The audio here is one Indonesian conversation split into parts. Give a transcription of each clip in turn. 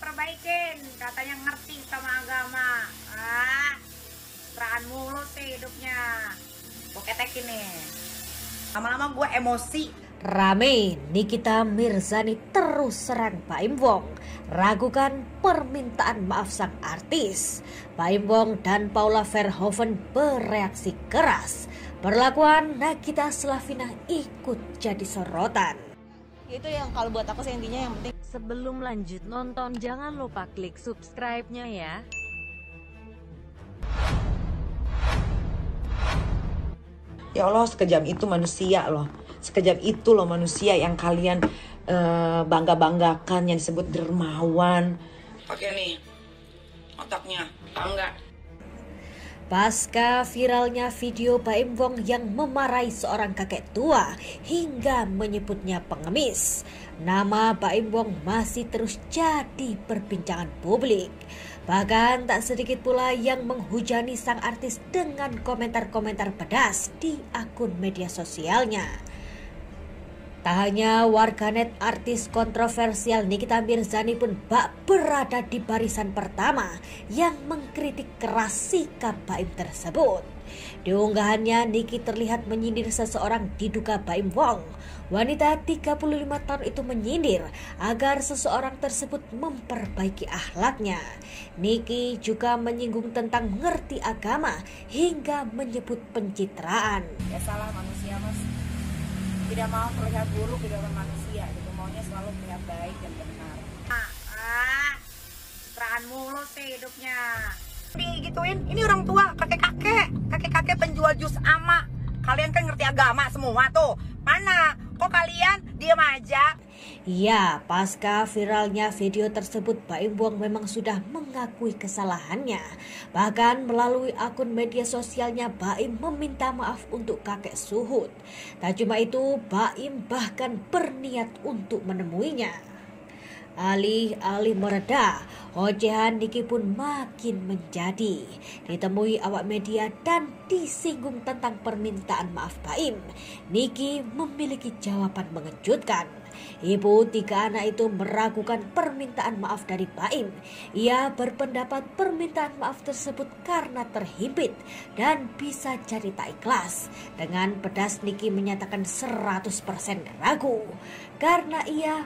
perbaikin, katanya ngerti sama agama. Seraan mulu sih hidupnya. Gue ketekin nih. Lama-lama gue emosi. Rame, Nikita Mirzani terus serang Baim Wong, ragukan permintaan maaf sang artis. Baim Wong dan Paula Verhoeven bereaksi keras. Perlakuan Nagita Slavina ikut jadi sorotan. Itu yang kalau buat aku sih intinya yang penting. Sebelum lanjut nonton jangan lupa klik subscribe-nya ya. Ya Allah, sekejam itu manusia loh. Sekejam itu loh manusia yang kalian bangga-banggakan, yang disebut dermawan. Pakai nih otaknya, bangga. Pasca viralnya video Baim Wong yang memarahi seorang kakek tua hingga menyebutnya pengemis, nama Baim Wong masih terus jadi perbincangan publik. Bahkan tak sedikit pula yang menghujani sang artis dengan komentar-komentar pedas di akun media sosialnya. Tak hanya warganet, artis kontroversial Nikita Mirzani pun bak berada di barisan pertama yang mengkritik keras sikap Baim tersebut. Di unggahannya, Niki terlihat menyindir seseorang diduga Baim Wong. Wanita 35 tahun itu menyindir agar seseorang tersebut memperbaiki akhlaknya. Niki juga menyinggung tentang mengerti agama hingga menyebut pencitraan. Ya salah manusia mas. Tidak mau terlihat buruk di dalam manusia, gitu. Maunya selalu terlihat baik dan benar. Seraan mulu sih hidupnya. Digituin, ini orang tua, kakek-kakek penjual jus ama. Kalian kan ngerti agama semua tuh. Mana? Kok kalian diam aja? Ya, pasca viralnya video tersebut, Baim Wong memang sudah mengakui kesalahannya. Bahkan melalui akun media sosialnya, Baim meminta maaf untuk kakek Suhud. Tak cuma itu, Baim bahkan berniat untuk menemuinya. Alih-alih mereda, ocehan Niki pun makin menjadi. Ditemui awak media dan disinggung tentang permintaan maaf Baim, Niki memiliki jawaban mengejutkan. Ibu tiga anak itu meragukan permintaan maaf dari Baim. Ia berpendapat permintaan maaf tersebut karena terhimpit dan bisa jadi tak ikhlas. Dengan pedas Niki menyatakan 100% ragu karena ia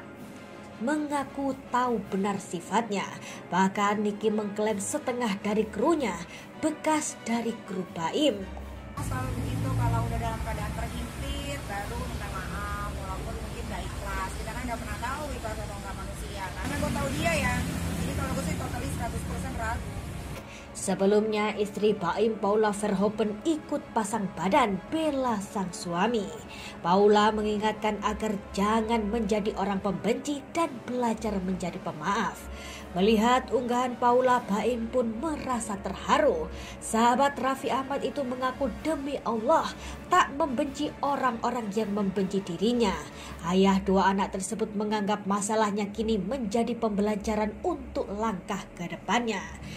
mengaku tahu benar sifatnya. Bahkan Niki mengklaim setengah dari krunya bekas dari kru Baim. Selalu begitu, kalau udah dalam keadaan terhimpit baru minta maaf, walaupun mungkin gak ikhlas. Kita kan gak pernah tahu ikhlas atau enggak manusia, karena gue tahu dia ya. Jadi kalau gue sih totally 100% ragu. Sebelumnya istri Baim, Paula Verhoeven, ikut pasang badan bela sang suami. Paula mengingatkan agar jangan menjadi orang pembenci dan belajar menjadi pemaaf. Melihat unggahan Paula, Baim pun merasa terharu. Sahabat Raffi Ahmad itu mengaku demi Allah tak membenci orang-orang yang membenci dirinya. Ayah dua anak tersebut menganggap masalahnya kini menjadi pembelajaran untuk langkah ke depannya.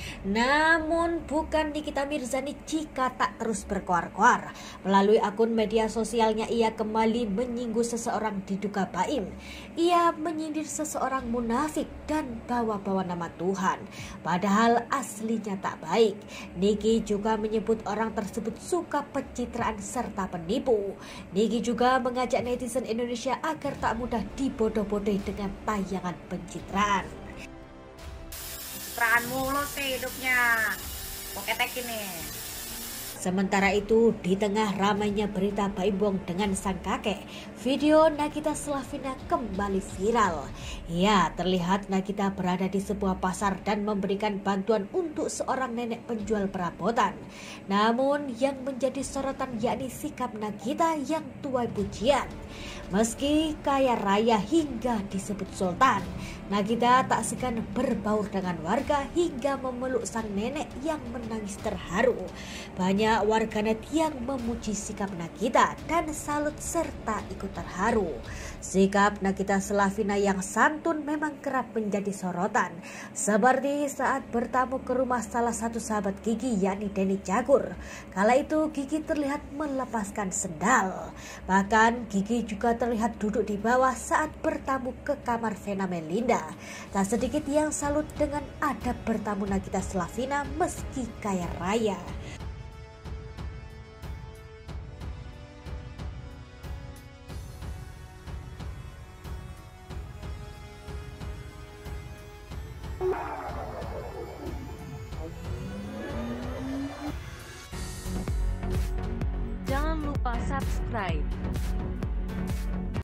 Namun bukan Nikita Mirzani jika tak terus berkoar-koar. Melalui akun media sosialnya ia kembali menyinggung seseorang diduga Baim. Ia menyindir seseorang munafik dan bawa-bawa nama Tuhan, padahal aslinya tak baik. Niki juga menyebut orang tersebut suka pencitraan serta penipu. Niki juga mengajak netizen Indonesia agar tak mudah dibodoh-bodohi dengan tayangan pencitraan. Seraan mulu sih hidupnya. Gue ketekin nih. Sementara itu, di tengah ramainya berita Baim Wong dengan sang kakek, video Nagita Slavina kembali viral. Ya, terlihat Nagita berada di sebuah pasar dan memberikan bantuan untuk seorang nenek penjual perabotan. Namun yang menjadi sorotan yakni sikap Nagita yang tuai pujian. Meski kaya raya hingga disebut sultan, Nagita tak segan berbaur dengan warga hingga memeluk sang nenek yang menangis terharu. Banyak warganet yang memuji sikap Nagita dan salut serta ikut terharu. Sikap Nagita Slavina yang santun memang kerap menjadi sorotan, seperti saat bertamu ke rumah salah satu sahabat Gigi yakni Denny Cagur. Kala itu Gigi terlihat melepaskan sendal. Bahkan Gigi juga terlihat duduk di bawah saat bertamu ke kamar Vena Melinda. Tak sedikit yang salut dengan adab bertamu Nagita Slavina meski kaya raya. Jangan lupa subscribe.